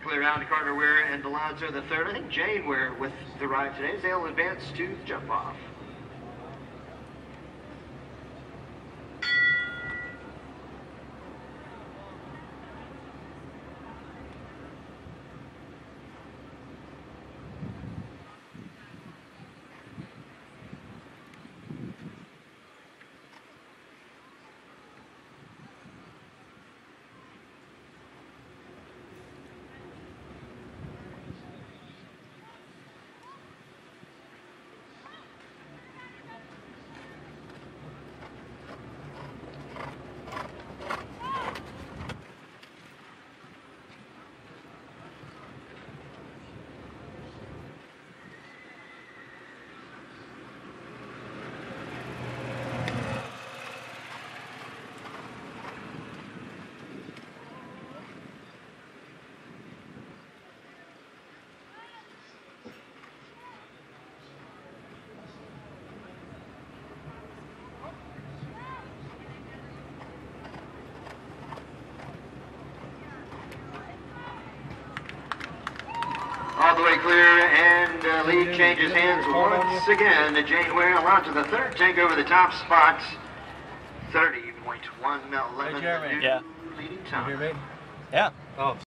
Clear out to Carter Ware and ALONZO III. I think Jane Ware with the ride today. They'll advance to the jump off. All the way clear, and lead changes hands once again. Jane Ware, ALONZO III, take over the top spot. 30.111. Yeah. Leading time. You hear me? Yeah. Oh.